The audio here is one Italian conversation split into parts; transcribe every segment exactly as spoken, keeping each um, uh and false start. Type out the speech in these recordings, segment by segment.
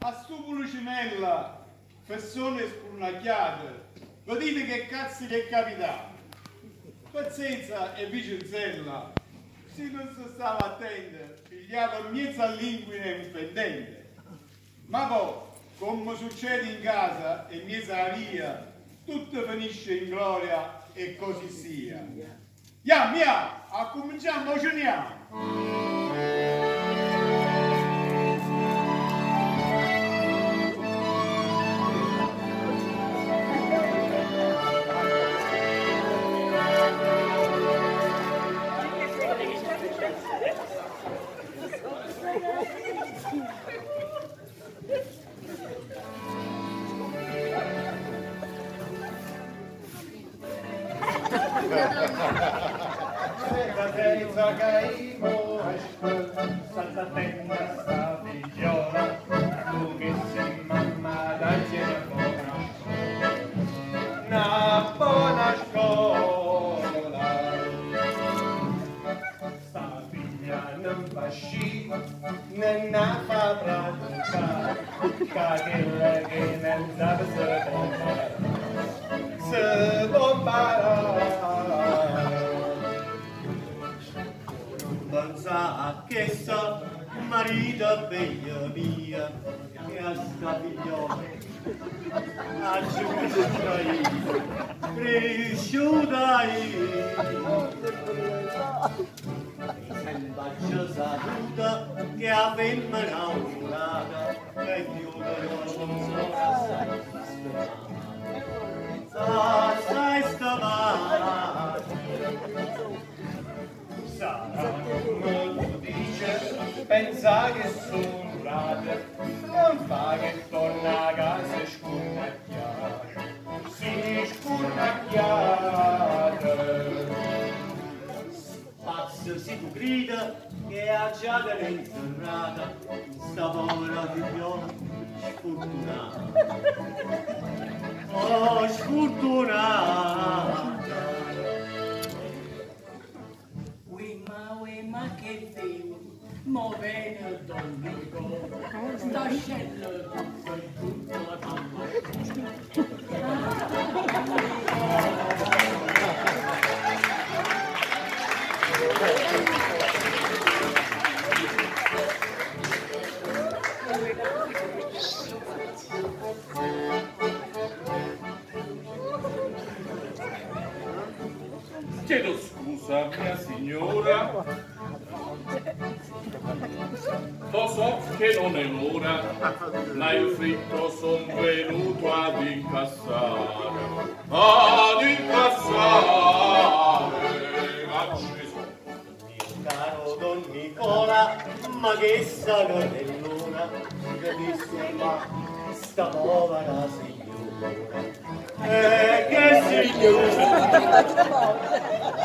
ma stu Pulcinella, persone spurnacchiate, vedete che cazzo gli è capitato? Pazienza e Vicenzella, se non si stava attento, pigliava in mezzo all'inquine un pendente. Ma poi, come succede in casa e in mezzo alla via, tutto finisce in gloria e così sia. Yam, yam, a cominciamo, ceniamo. Senza caimo senza tenda sta figliola, tu che sei mamma da buona una buona scuola. Sta figlia non fa sci, non fa pratica, che quella che non sa se bomba, se bomba. Pensa che so marito bella mia che a sta figliola a giusta io cresciuta io sembra già saputa che a femmina urata e chiudono sono sa stai stamani Sara molto dice, pensa che sono durate, non fa che torna a casa scurnacchiata, si scurnacchiata. Pazzo si tu grida che ha già dell'interrata, sta povera figliola sfortunata. Oh, sfortunata. Ma che devo, mo bene Domenico, sta scendo tutto la tappa. Chiedo scusa, mia signora. Lo so che non è l'ora, ma il fritto son venuto ad incassare, ad incassare, acceso. Mio caro Don Nicola, ma che sagarellona, che mi sembra sta povera signora. Eh, che signora!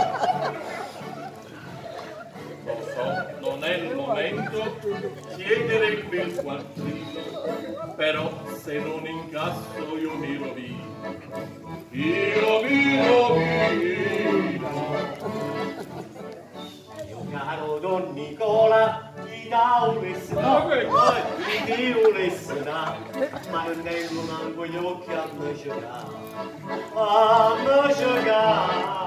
Non è il momento chiedere il bel quattrino, però se non incasso io mi rovino, io mi rovino. Mio caro Don Nicola, gli dà un lesna, gli dà un lesna, ma non tengo manco gli occhi a me giocare, a me giocare.